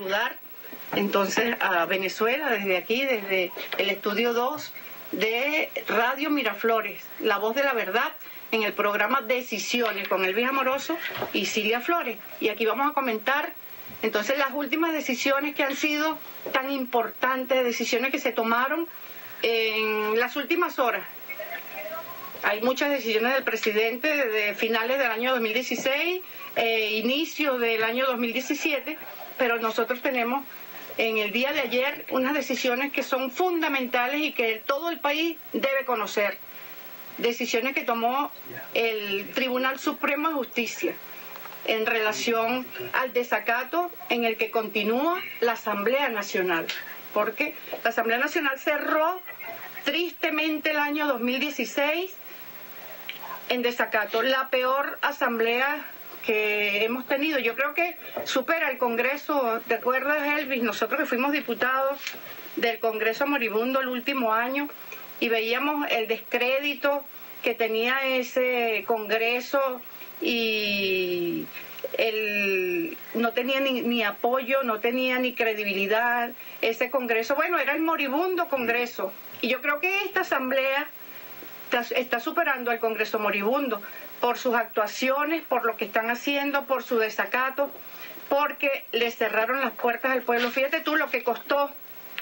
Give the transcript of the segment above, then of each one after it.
saludar entonces a Venezuela desde aquí, desde el estudio 2 de Radio Miraflores, La Voz de la Verdad, en el programa Decisiones con Elvis Amoroso y Cilia Flores. Y aquí vamos a comentar entonces las últimas decisiones que han sido tan importantes, decisiones que se tomaron en las últimas horas. Hay muchas decisiones del presidente de finales del año 2016, inicio del año 2017, pero nosotros tenemos en el día de ayer unas decisiones que son fundamentales y que todo el país debe conocer. Decisiones que tomó el Tribunal Supremo de Justicia en relación al desacato en el que continúa la Asamblea Nacional, porque la Asamblea Nacional cerró tristemente el año 2016 en desacato, la peor asamblea que hemos tenido. Yo creo que supera el Congreso. ¿Te acuerdas, Elvis? Nosotros que fuimos diputados del Congreso moribundo el último año y veíamos el descrédito que tenía ese Congreso y no tenía ni apoyo, no tenía ni credibilidad ese Congreso. Bueno, era el moribundo Congreso. Y yo creo que esta asamblea está superando al Congreso moribundo por sus actuaciones, por lo que están haciendo, por su desacato, porque le cerraron las puertas al pueblo. Fíjate tú lo que costó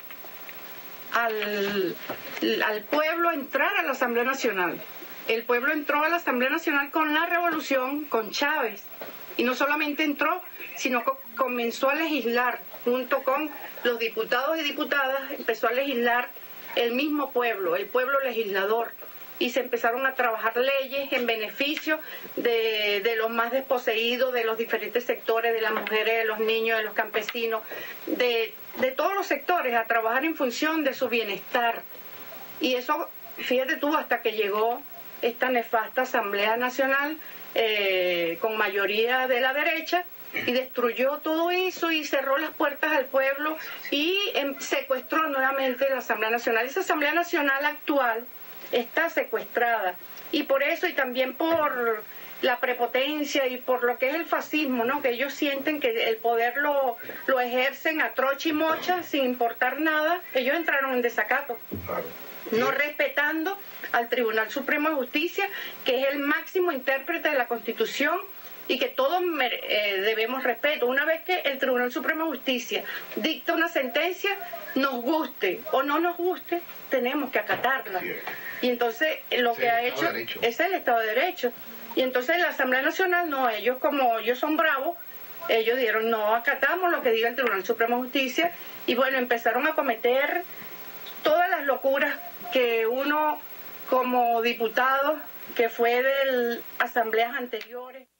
al pueblo entrar a la Asamblea Nacional. El pueblo entró a la Asamblea Nacional con la revolución, con Chávez, y no solamente entró, sino que comenzó a legislar junto con los diputados y diputadas, empezó a legislar el mismo pueblo, el pueblo legislador, y se empezaron a trabajar leyes en beneficio de los más desposeídos, de los diferentes sectores, de las mujeres, de los niños, de los campesinos, de todos los sectores, a trabajar en función de su bienestar. Y eso, fíjate tú, hasta que llegó esta nefasta Asamblea Nacional con mayoría de la derecha, y destruyó todo eso y cerró las puertas al pueblo y secuestró nuevamente la Asamblea Nacional. Esa Asamblea Nacional actual está secuestrada, y por eso, y también por la prepotencia y por lo que es el fascismo, ¿no? Que ellos sienten que el poder lo ejercen a trocha y mocha sin importar nada. Ellos entraron en desacato, no respetando al Tribunal Supremo de Justicia, que es el máximo intérprete de la Constitución y que todos debemos respeto. Una vez que el Tribunal Supremo de Justicia dicta una sentencia, nos guste o no nos guste, tenemos que acatarla. Y entonces lo que ha hecho es el Estado de Derecho. Y entonces la Asamblea Nacional, no, ellos como ellos son bravos, ellos dijeron, no acatamos lo que diga el Tribunal Supremo de Justicia, y bueno, empezaron a cometer todas las locuras que uno como diputado, que fue de asambleas anteriores,